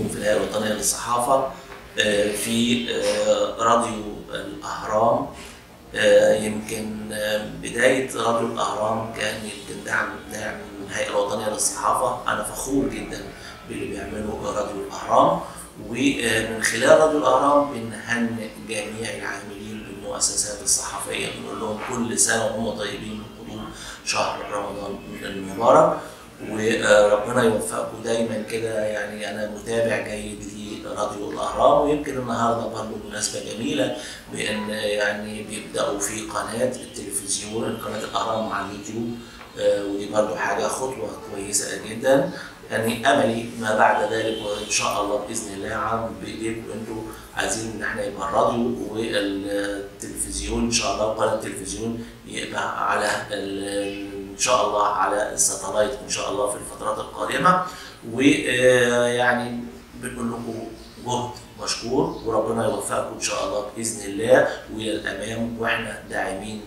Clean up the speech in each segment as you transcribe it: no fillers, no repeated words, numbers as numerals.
في الهيئة الوطنية للصحافة في راديو الأهرام. يمكن بداية راديو الأهرام كان يمكن دعم الهيئة الوطنية للصحافة. أنا فخور جدا باللي بيعمله راديو الأهرام، ومن خلال راديو الأهرام بنهنئ جميع العاملين بالمؤسسات الصحفية، بنقول لهم كل سنة وهم طيبين من قدوم شهر رمضان المبارك، وربنا يوفقكم دايما كده. يعني أنا متابع جيد لراديو الأهرام، ويمكن النهارده برضه مناسبة جميلة بأن يعني بيبدأوا في قناة التلفزيون، قناة الأهرام على اليوتيوب، ودي برضه حاجة خطوة كويسة جدا. يعني املي ما بعد ذلك وان شاء الله باذن الله عام بايديكم انتوا، عايزين ان احنا يبقى الراديو والتلفزيون ان شاء الله، وقناه التلفزيون يبقى على ان شاء الله على الساتلايت ان شاء الله في الفترات القادمه. ويعني بنقول لكم جهد مشكور، وربنا يوفقكم ان شاء الله باذن الله والى الامام، واحنا داعمين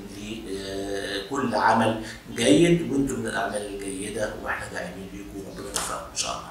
لكل عمل جيد، وانتم من الاعمال الجيده واحنا داعمين ليكم، وربنا يوفقكم ان شاء الله.